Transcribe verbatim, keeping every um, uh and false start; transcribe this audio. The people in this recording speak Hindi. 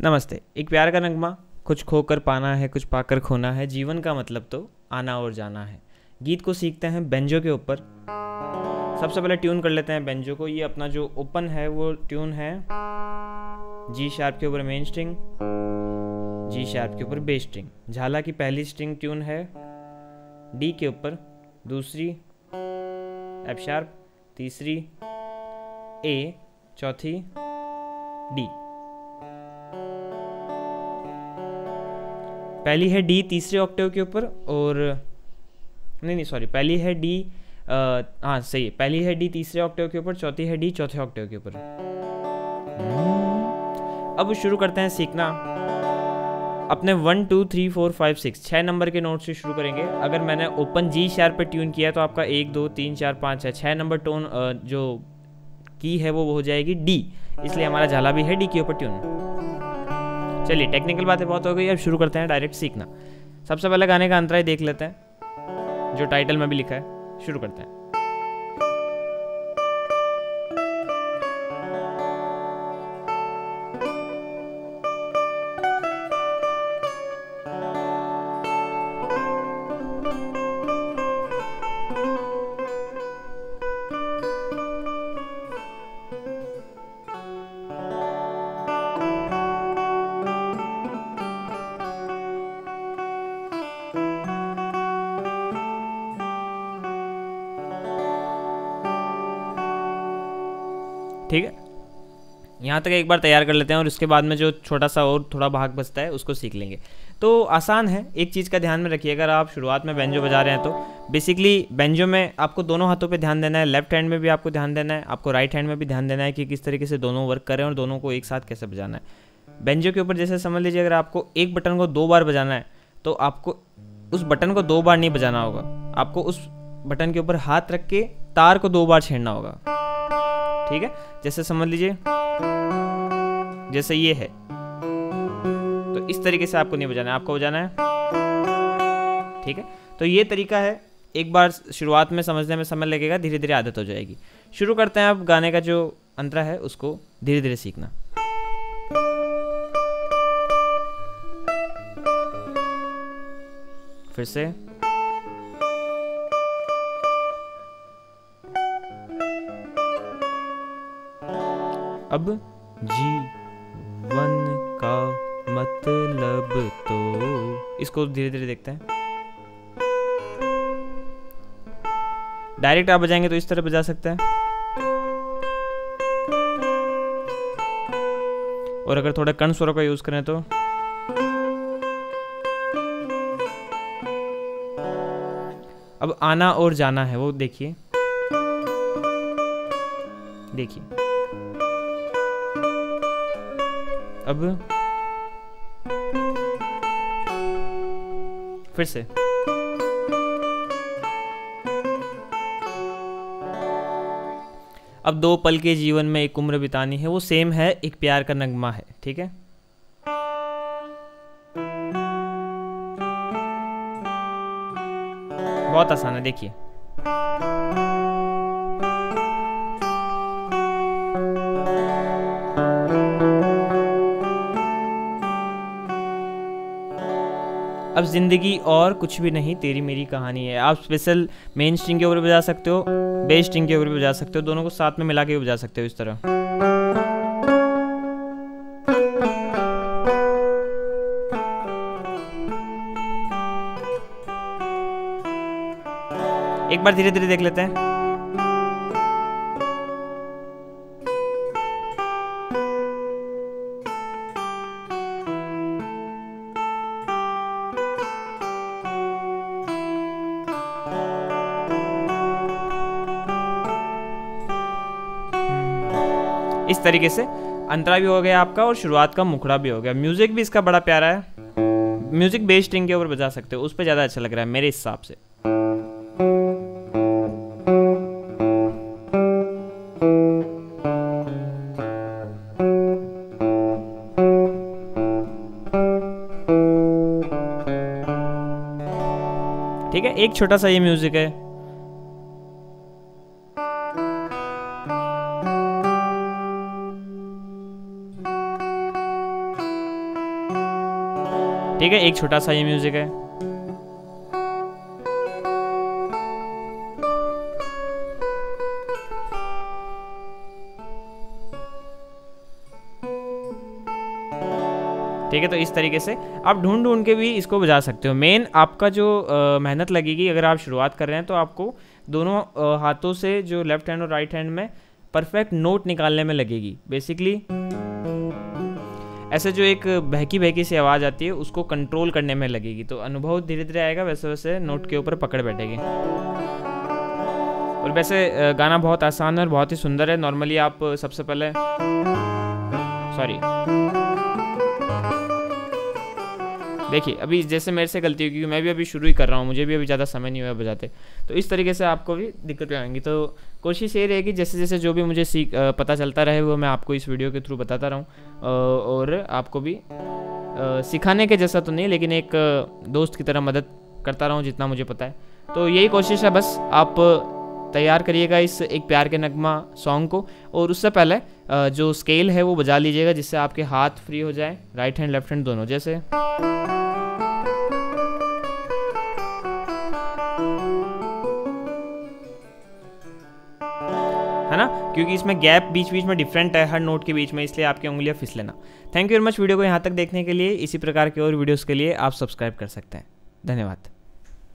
नमस्ते। एक प्यार का नगमा, कुछ खोकर पाना है, कुछ पाकर खोना है, जीवन का मतलब तो आना और जाना है। गीत को सीखते हैं बेंजो के ऊपर। सबसे पहले ट्यून कर लेते हैं बेंजो को। ये अपना जो ओपन है वो ट्यून है जी शार्प के ऊपर मेन स्ट्रिंग, जी शार्प के ऊपर बेस स्ट्रिंग। झाला की पहली स्ट्रिंग ट्यून है डी के ऊपर, दूसरी एफ शार्प, तीसरी ए, चौथी डी। पहली है डी तीसरे ऑक्टेव के ऊपर और नहीं नहीं सॉरी पहली है डी, हाँ सही है, पहली है डी तीसरे ऑक्टेव के ऊपर, चौथी है डी चौथे ऑक्टेव के ऊपर। अब शुरू करते हैं सीखना। अपने one two three four five six छः नंबर के नोट से शुरू करेंगे। अगर मैंने ओपन जी शार्प पे ट्यून किया तो आपका एक दो तीन चार पाँच है, छः नंबर टोन जो की है वो हो जाएगी डी, इसलिए हमारा झाला भी है डी के ऊपर ट्यून। चलिए टेक्निकल बातें बहुत हो गई, अब शुरू करते हैं डायरेक्ट सीखना। सबसे पहले गाने का अंतराय देख लेते हैं जो टाइटल में भी लिखा है। शुरू करते हैं। ठीक है, यहाँ तक एक बार तैयार कर लेते हैं और उसके बाद में जो छोटा सा और थोड़ा भाग बचता है उसको सीख लेंगे। तो आसान है, एक चीज़ का ध्यान में रखिए, अगर आप शुरुआत में बेंजो बजा रहे हैं तो बेसिकली बेंजो में आपको दोनों हाथों पे ध्यान देना है। लेफ्ट हैंड में भी आपको ध्यान देना है, आपको राइट हैंड में भी ध्यान देना है कि किस तरीके से दोनों वर्क करें और दोनों को एक साथ कैसे बजाना है। बेंजो के ऊपर जैसे समझ लीजिए, अगर आपको एक बटन को दो बार बजाना है तो आपको उस बटन को दो बार नहीं बजाना होगा, आपको उस बटन के ऊपर हाथ रख के तार को दो बार छेड़ना होगा। ठीक है, जैसे समझ लीजिए जैसे ये है, तो इस तरीके से आपको नहीं बजाना है, आपको बजाना है। ठीक है, तो ये तरीका है। एक बार शुरुआत में समझने में समय लगेगा, धीरे धीरे आदत हो जाएगी। शुरू करते हैं अब गाने का जो अंतरा है उसको धीरे धीरे सीखना। फिर से अब जीवन का मतलब तो, इसको धीरे धीरे देखते हैं। डायरेक्ट आप बजाएंगे तो इस तरह बजा सकते हैं, और अगर थोड़ा कर्ण स्वरों का यूज करें तो अब आना और जाना है वो देखिए, देखिए अब फिर से अब दो पल के जीवन में एक उम्र बितानी है, वो सेम है, एक प्यार का नगमा है। ठीक है, बहुत आसान है, देखिए अब जिंदगी और कुछ भी नहीं, तेरी मेरी कहानी है। आप स्पेशल मेन स्ट्रिंग के ऊपर बजा सकते हो, बेस स्ट्रिंग के ऊपर बजा सकते हो, दोनों को साथ में मिला के भी बजा सकते हो इस तरह। एक बार धीरे धीरे देख लेते हैं। इस तरीके से अंतरा भी हो गया आपका और शुरुआत का मुखड़ा भी हो गया। म्यूजिक भी इसका बड़ा प्यारा है। म्यूजिक बेस स्ट्रिंग के ऊपर बजा सकते हो, उस पर ज़्यादा अच्छा लग रहा है मेरे हिसाब से। ठीक है, एक छोटा सा ये म्यूजिक है। ठीक है, एक छोटा सा ये म्यूजिक है। ठीक है, तो इस तरीके से आप ढूंढ ढूंढ के भी इसको बजा सकते हो। मेन आपका जो आ, मेहनत लगेगी अगर आप शुरुआत कर रहे हैं, तो आपको दोनों आ, हाथों से जो लेफ्ट हैंड और राइट हैंड में परफेक्ट नोट निकालने में लगेगी। बेसिकली ऐसे जो एक बहकी बहकी सी आवाज़ आती है उसको कंट्रोल करने में लगेगी, तो अनुभव धीरे धीरे आएगा, वैसे वैसे नोट के ऊपर पकड़ बैठेगी। और वैसे गाना बहुत आसान है और बहुत ही सुंदर है। नॉर्मली आप सबसे पहले सॉरी देखिए, अभी जैसे मेरे से गलती हुई क्योंकि मैं भी अभी शुरू ही कर रहा हूँ, मुझे भी अभी ज़्यादा समय नहीं हुआ बजाते, तो इस तरीके से आपको भी दिक्कतें आएंगी। तो कोशिश ये रहेगी जैसे जैसे जो भी मुझे सीख पता चलता रहे वो मैं आपको इस वीडियो के थ्रू बताता रहूँ, और आपको भी सिखाने के जैसा तो नहीं, लेकिन एक दोस्त की तरह मदद करता रहूँ जितना मुझे पता है। तो यही कोशिश है, बस आप तैयार करिएगा इस एक प्यार के नगमा सॉन्ग को, और उससे पहले जो स्केल है वो बजा लीजिएगा जिससे आपके हाथ फ्री हो जाए, राइट हैंड लेफ्ट हैंड दोनों। जैसे है ना, क्योंकि इसमें गैप बीच बीच में डिफरेंट है हर नोट के बीच में, इसलिए आपकी उंगलियां फिसले ना। Thank you very much video को यहाँ तक देखने के लिए। इसी प्रकार के और वीडियोस के लिए आप सब्सक्राइब कर सकते हैं। धन्यवाद।